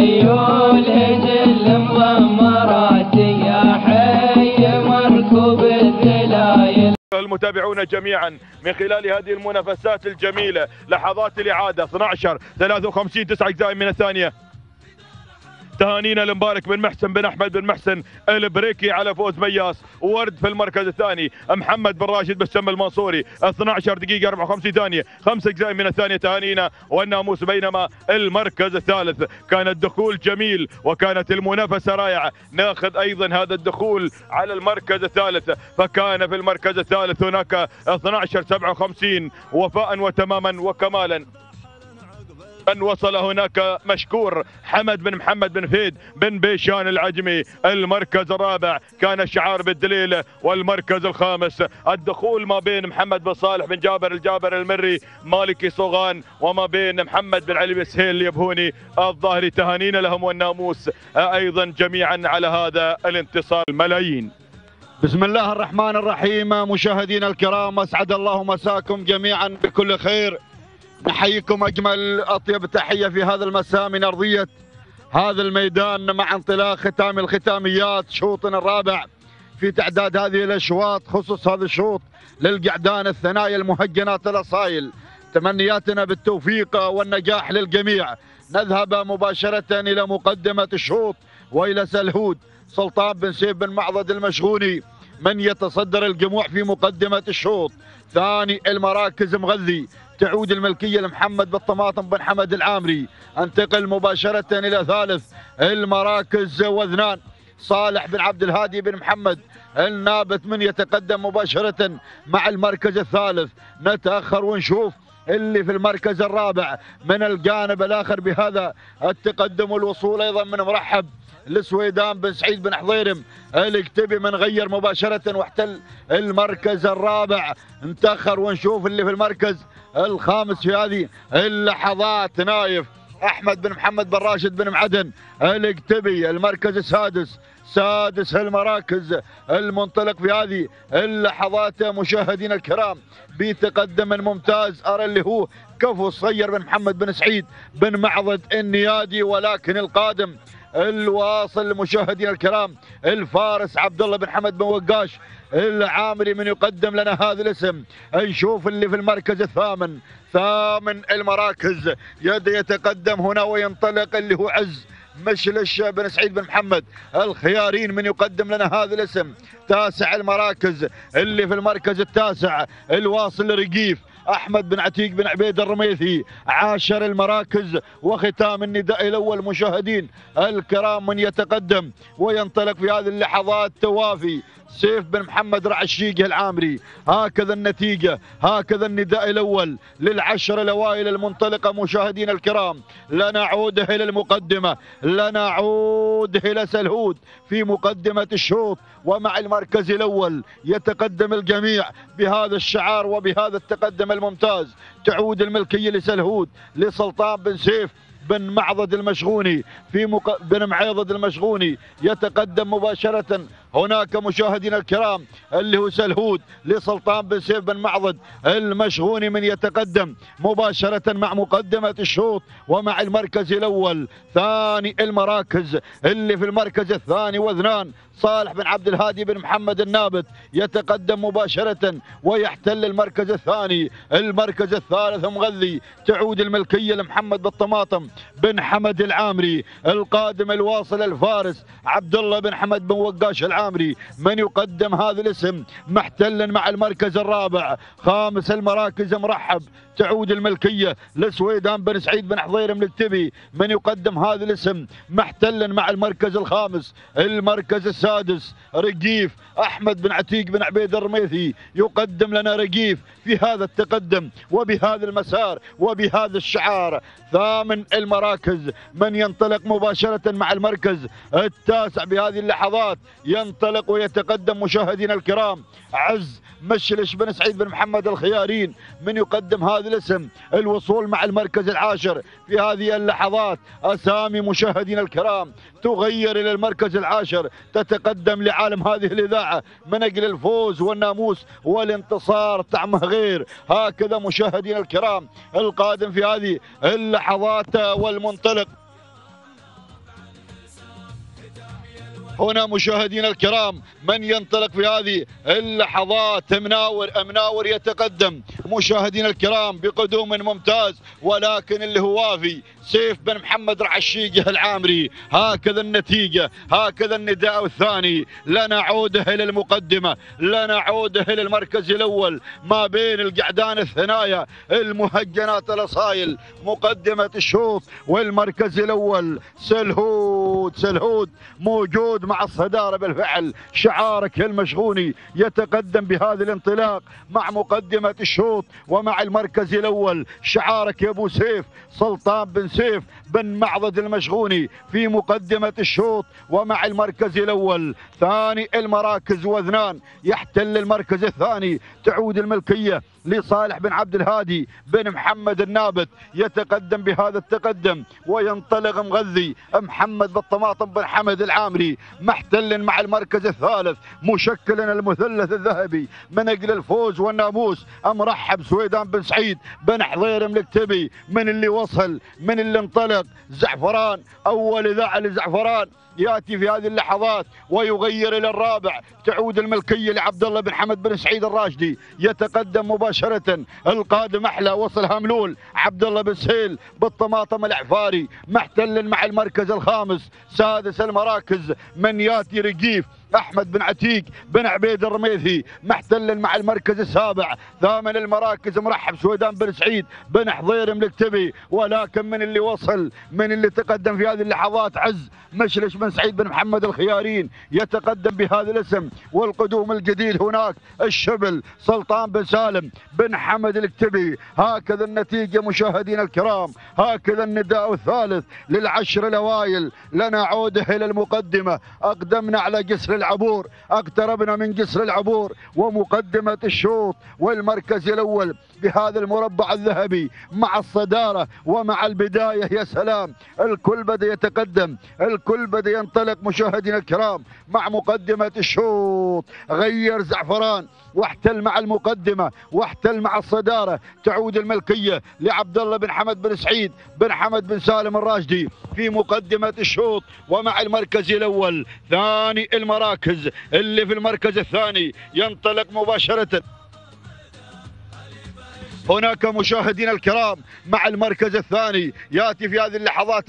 خيول هجل مضمرات يا حي مركوب الذلايل. المتابعون جميعا من خلال هذه المنافسات الجميلة لحظات الإعادة 12 53 9 أجزاء من الثانية. تهانينا لمبارك بن محسن بن احمد بن محسن البريكي على فوز مياس، وورد في المركز الثاني، محمد بن راشد بالسم المنصوري 12 دقيقة 54 ثانية 5 أجزاء من الثانية. تهانينا والناموس. بينما المركز الثالث كان الدخول جميل وكانت المنافسة رائعة. ناخذ أيضا هذا الدخول على المركز الثالث، فكان في المركز الثالث هناك 12 57 وفاء وتماما وكمالا. أن وصل هناك مشكور حمد بن محمد بن فهد بن بيشان العجمي. المركز الرابع كان الشعار بالدليل، والمركز الخامس الدخول ما بين محمد بن صالح بن جابر الجابر المري مالكي صوغان وما بين محمد بن علي بن سهيل اليبهوني الظاهري. تهانينا لهم والناموس أيضا جميعا على هذا الانتصار. الملايين. بسم الله الرحمن الرحيم. مشاهدينا الكرام، أسعد الله مساكم جميعا بكل خير. نحييكم أجمل أطيب تحية في هذا المساء من أرضية هذا الميدان مع انطلاق ختام الختاميات شوطنا الرابع في تعداد هذه الأشواط. خصوص هذا الشوط للقعدان الثنايا المهجنات الأصايل. تمنياتنا بالتوفيق والنجاح للجميع. نذهب مباشرة إلى مقدمة الشوط وإلى سلهود سلطان بن سيف بن معضد المشغوني من يتصدر الجموع في مقدمة الشوط. ثاني المراكز مغذي تعود الملكية لمحمد بالطماطم بن حمد العامري. انتقل مباشرة إلى ثالث المراكز وذنان صالح بن عبد الهادي بن محمد النابت من يتقدم مباشرة مع المركز الثالث. نتأخر ونشوف اللي في المركز الرابع من الجانب الآخر بهذا التقدم والوصول أيضا من مرحب لسويدان بن سعيد بن حضيرم الكتبي من غير مباشرة واحتل المركز الرابع. نتأخر ونشوف اللي في المركز الخامس في هذه اللحظات. نايف أحمد بن محمد بن راشد بن معدن الكتبي المركز السادس. سادس المراكز المنطلق في هذه اللحظات مشاهدينا الكرام بتقدم ممتاز أرى اللي هو كفو الصغير بن محمد بن سعيد بن معضد النيادي. ولكن القادم الواصل مشاهدينا الكرام الفارس عبد الله بن حمد بن وقاش العامري من يقدم لنا هذا الاسم. نشوف اللي في المركز الثامن. ثامن المراكز يتقدم هنا وينطلق اللي هو عز مشلش بن سعيد بن محمد الخيارين من يقدم لنا هذا الاسم. تاسع المراكز اللي في المركز التاسع الواصل رقيف احمد بن عتيق بن عبيد الرميثي. عاشر المراكز وختام النداء الاول مشاهدين الكرام من يتقدم وينطلق في هذه اللحظات توافي سيف بن محمد رعشيقه العامري. هكذا النتيجة، هكذا النداء الأول للعشر الأوائل المنطلقة مشاهدين الكرام. لنعود إلى المقدمة، لنعود إلى سلهود في مقدمة الشوط ومع المركز الأول يتقدم الجميع بهذا الشعار وبهذا التقدم الممتاز. تعود الملكية لسلهود لسلطان بن سيف بن معضد المشغوني بن معيضد المشغوني يتقدم مباشرة هناك مشاهدينا الكرام اللي هو سلهود لسلطان بن سيف بن معضد المشغوني من يتقدم مباشرة مع مقدمة الشوط ومع المركز الأول. ثاني المراكز اللي في المركز الثاني وذنان صالح بن عبد الهادي بن محمد النابت يتقدم مباشرة ويحتل المركز الثاني. المركز الثالث مغذي تعود الملكية لمحمد بالطماطم بن حمد العامري. القادم الواصل الفارس عبد الله بن حمد بن وقاش العامري من يقدم هذا الاسم محتلا مع المركز الرابع. خامس المراكز مرحب تعود الملكية لسويدان بن سعيد بن حضيرم الكتبي من يقدم هذا الاسم محتلا مع المركز الخامس. المركز السادس رقيف أحمد بن عتيق بن عبيد الرميثي يقدم لنا رقيف في هذا التقدم وبهذا المسار وبهذا الشعار. ثامن المراكز من ينطلق مباشرة مع المركز التاسع بهذه اللحظات ينطلق ويتقدم مشاهدينا الكرام عز مشلش بن سعيد بن محمد الخيارين من يقدم هذا الاسم. الوصول مع المركز العاشر في هذه اللحظات. أسامي مشاهدينا الكرام تغير إلى المركز العاشر تتقدم لعالم هذه الإذاعة من أجل الفوز والناموس والانتصار طعمه غير. هكذا مشاهدينا الكرام القادم في هذه اللحظات والمنطلق هنا مشاهدينا الكرام من ينطلق في هذه اللحظات مناور يتقدم مشاهدينا الكرام بقدوم ممتاز، ولكن اللي هو وافي سيف بن محمد رعشيقه العامري. هكذا النتيجة، هكذا النداء الثاني. لا نعود إلى المقدمة، لا نعود إلى المركز الأول ما بين القعدان الثنايا المهجنات الأصايل. مقدمة الشوط والمركز الأول سلهود موجود مع الصدارة بالفعل. شعارك المشغوني يتقدم بهذا الانطلاق مع مقدمة الشوط ومع المركز الأول. شعارك يا أبو سيف سلطان بن سيف بن معضد المشغوني في مقدمة الشوط ومع المركز الأول. ثاني المراكز واثنان يحتل المركز الثاني. تعود الملكية لصالح بن عبد الهادي بن محمد النابت، يتقدم بهذا التقدم وينطلق مغذي محمد بالطماطم بن حمد العامري محتل مع المركز الثالث مشكلا المثلث الذهبي من اجل الفوز والناموس. مرحب سويدان بن سعيد بن حضير ملكتبي من اللي وصل من اللي انطلق. زعفران اول اذاعه لزعفران ياتي في هذه اللحظات ويغير الى الرابع. تعود الملكيه لعبد الله بن حمد بن سعيد الراشدي، يتقدم مباشره. القادم احلى وصل هملول عبد الله بن سهيل بالطماطم العفاري محتل مع المركز الخامس. سادس المراكز من ياتي رقيف احمد بن عتيق بن عبيد الرميثي محتل مع المركز السابع. ثامن المراكز مرحب سويدان بن سعيد بن حضير ملكتبي، ولكن من اللي وصل من اللي تقدم في هذه اللحظات عز مشلش بن سعيد بن محمد الخيارين، يتقدم بهذا الاسم. والقدوم الجديد هناك الشبل سلطان بن سالم بن حمد الكتبي. هكذا النتيجة مشاهدينا الكرام، هكذا النداء الثالث للعشر الاوائل. لنعود الى المقدمة. اقدمنا على جسر العبور، اقتربنا من جسر العبور ومقدمة الشوط والمركز الاول بهذا المربع الذهبي مع الصدارة ومع البداية. يا سلام، الكل بدأ يتقدم، الكل بدأ ينطلق مشاهدينا الكرام مع مقدمة الشوط. غير زعفران واحتل مع المقدمة واحتل مع الصدارة. تعود الملكية لعبد الله بن حمد بن سعيد بن حمد بن سالم الراشدي في مقدمة الشوط ومع المركز الأول. ثاني المراكز اللي في المركز الثاني ينطلق مباشرة هناك مشاهدينا الكرام مع المركز الثاني. ياتي في هذه اللحظات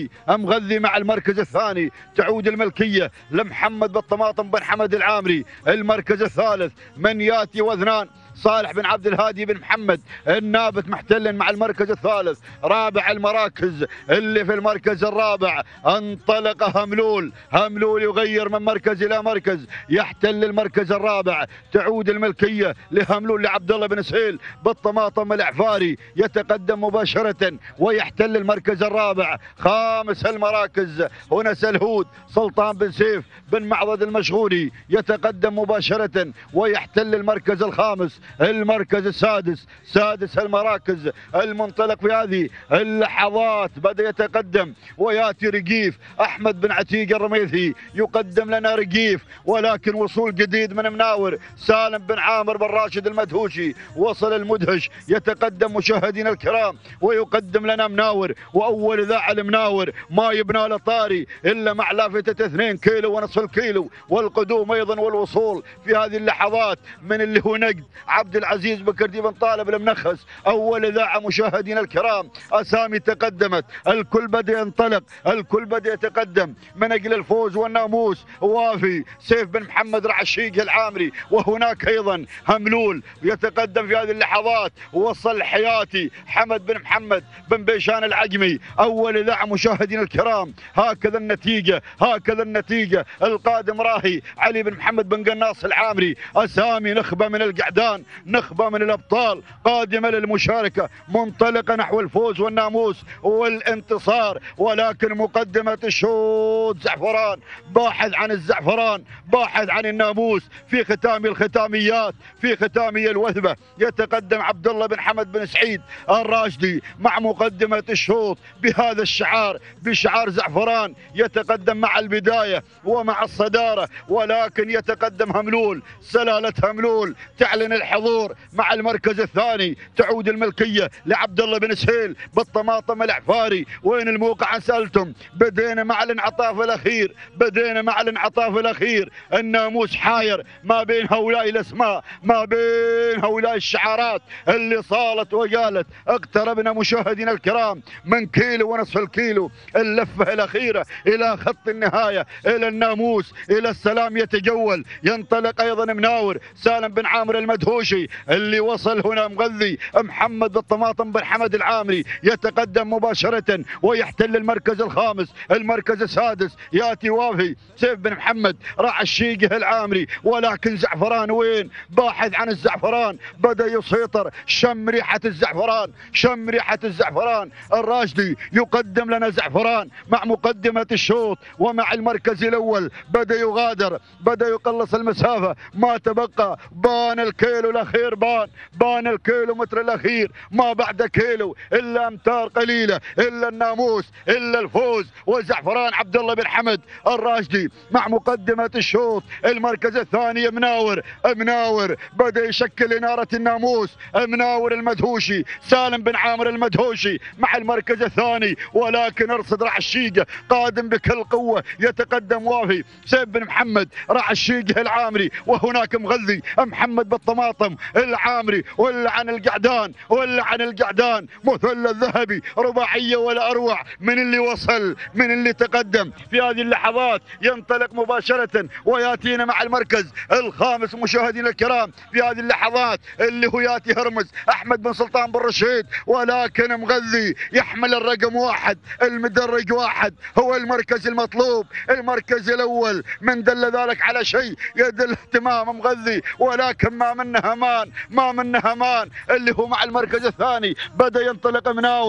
مغذي مع المركز الثاني. تعود الملكية لمحمد بالطماطم بن حمد العامري. المركز الثالث من ياتي واثنان صالح بن عبد الهادي بن محمد النابت محتل مع المركز الثالث. رابع المراكز اللي في المركز الرابع انطلق هملول يغير من مركز الى مركز يحتل المركز الرابع. تعود الملكيه لهملول لعبد الله بن سهيل بالطماطم العفاري، يتقدم مباشره ويحتل المركز الرابع. خامس المراكز هنا سلهود سلطان بن سيف بن معضد المشغولي، يتقدم مباشره ويحتل المركز الخامس. المركز السادس، سادس المراكز المنطلق في هذه اللحظات بدأ يتقدم وياتي رقيف احمد بن عتيق الرميثي، يقدم لنا رقيف ولكن وصول جديد من مناور سالم بن عامر بن راشد المدهوشي. وصل المدهش، يتقدم مشاهدينا الكرام ويقدم لنا مناور. واول اذاعه المناور ما يبنى له طاري الا مع لافته 2 كيلو ونصف الكيلو. والقدوم ايضا والوصول في هذه اللحظات من اللي هو نقد عبد العزيز بكردي بن طالب المنخس. اول اذاعه مشاهدينا الكرام، اسامي تقدمت، الكل بدا ينطلق، الكل بدا يتقدم من اجل الفوز والناموس. وافي سيف بن محمد رعشيق العامري، وهناك ايضا هملول يتقدم في هذه اللحظات. وصل حياتي حمد بن محمد بن بيشان العجمي. اول اذاعه مشاهدينا الكرام، هكذا النتيجه، هكذا النتيجه. القادم راهي علي بن محمد بن قناص العامري. اسامي نخبه من القعدان، نخبة من الأبطال قادمة للمشاركة، منطلقة نحو الفوز والناموس والانتصار. ولكن مقدمة الشوط زعفران، باحث عن الزعفران، باحث عن الناموس في ختام الختاميات، في ختامية الوثبة. يتقدم عبد الله بن حمد بن سعيد الراشدي مع مقدمة الشوط بهذا الشعار، بشعار زعفران. يتقدم مع البداية ومع الصدارة، ولكن يتقدم هملول، سلالة هملول تعلن الحضور. مع المركز الثاني تعود الملكيه لعبد الله بن سهيل بالطماطم العفاري. وين الموقع سالتم؟ بدينا مع الانعطاف الاخير، بدينا مع الانعطاف الاخير. الناموس حاير ما بين هؤلاء الاسماء، ما بين هؤلاء الشعارات اللي صالت وقالت. اقتربنا مشاهدينا الكرام من كيلو ونصف الكيلو، اللفه الاخيره الى خط النهايه، الى الناموس، الى السلام يتجول. ينطلق ايضا مناور سالم بن عامر المدهوشي اللي وصل هنا مغذي محمد بالطماطم بن حمد العامري، يتقدم مباشره ويحتل المركز الخامس. المركز السادس ياتي وافي سيف بن محمد راعي الشيقه العامري، ولكن زعفران وين؟ باحث عن الزعفران، بدا يسيطر. شم ريحه الزعفران، شم ريحه الزعفران. الراشدي يقدم لنا زعفران مع مقدمه الشوط، ومع المركز الاول بدا يغادر، بدا يقلص المسافه. ما تبقى بان الكيلو الاخير، بان الكيلو متر الاخير. ما بعد كيلو الا امتار قليله، الا الناموس، الا الفوز. وزعفران عبد الله بن حمد الراشدي مع مقدمه الشوط. المركز الثاني مناور بدا يشكل اناره الناموس. مناور المدهوشي سالم بن عامر المدهوشي مع المركز الثاني، ولكن ارصد راعي الشيقه قادم بكل قوه. يتقدم وافي سيف بن محمد راعي الشيقه العامري، وهناك مغذي محمد بالطماطم العامري. ولا عن القعدان، ولا عن القعدان. مثلث ذهبي رباعيه ولا اروع من اللي وصل، من اللي تقدم في هذه اللحظات. ينطلق مباشره وياتينا مع المركز الخامس مشاهدينا الكرام في هذه اللحظات، اللي هو ياتي هرمز احمد بن سلطان بن رشيد. ولكن مغذي يحمل الرقم واحد، المدرج واحد، هو المركز المطلوب، المركز الاول. من دل ذلك على شيء يدل اهتمام مغذي، ولكن ما منه امان، ما منه امان. اللي هو مع المركز الثاني بدا ينطلق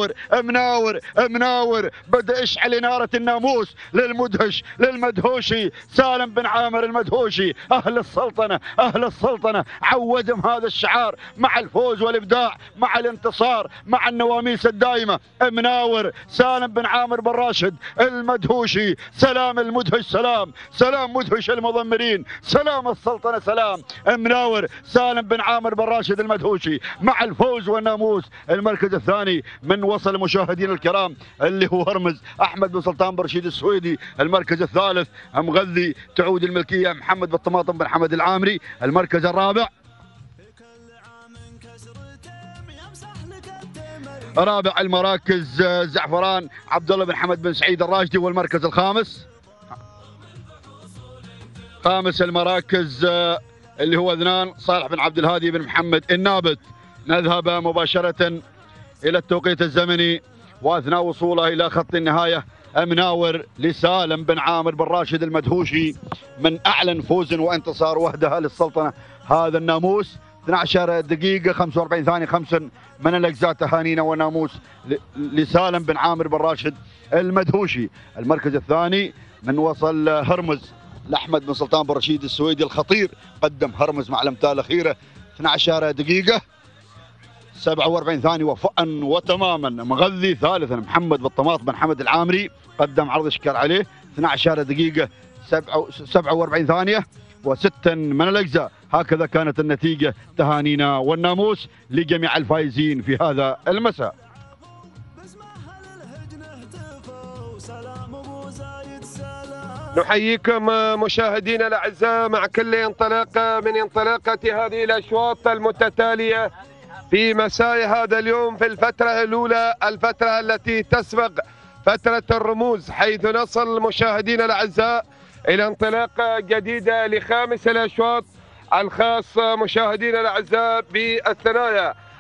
مناور بدا يشعل اناره الناموس للمدهش للمدهوشي سالم بن عامر المدهوشي. اهل السلطنه، اهل السلطنه عودهم هذا الشعار مع الفوز والابداع، مع الانتصار، مع النواميس الدائمه. مناور سالم بن عامر بن راشد المدهوشي. سلام المدهش، سلام مدهش المضمرين، سلام السلطنه، سلام. مناور سالم بن عامر بن راشد المدهوشي مع الفوز والناموس. المركز الثاني من وصل مشاهدينا الكرام اللي هو هرمز احمد بن سلطان بن رشيد السويدي. المركز الثالث مغذي تعود الملكيه محمد بالطماطم بن حمد العامري. المركز الرابع رابع المراكز زعفران عبد الله بن حمد بن سعيد الراشدي. والمركز الخامس، خامس المراكز اللي هو اذنان صالح بن عبد الهادي بن محمد النابت. نذهب مباشرة إلى التوقيت الزمني، وأثناء وصوله إلى خط النهاية مناور لسالم بن عامر بن راشد المدهوشي من أعلن فوز وانتصار وحدها للسلطنة هذا الناموس. 12 دقيقة 45 ثانية 5 من الأجزاء. تهانينا وناموس لسالم بن عامر بن راشد المدهوشي. المركز الثاني من وصل هرمز لأحمد بن سلطان بن رشيد السويدي الخطير. قدم هرمز مع الأمتار الأخيرة 12 دقيقة 47 ثانية وفاء وتماما. مغذي ثالثا محمد بالطماط بن حمد العامري، قدم عرض اشكال عليه 12 دقيقة 47 ثانية و6 من الأجزاء. هكذا كانت النتيجة. تهانينا والناموس لجميع الفائزين في هذا المساء. نحييكم مشاهدينا الأعزاء مع كل انطلاقة من انطلاقة هذه الأشواط المتتالية في مساء هذا اليوم في الفترة الأولى، الفترة التي تسبق فترة الرموز، حيث نصل مشاهدينا الأعزاء إلى انطلاقة جديدة لخامس الأشواط الخاص مشاهدينا الأعزاء بالثنايا.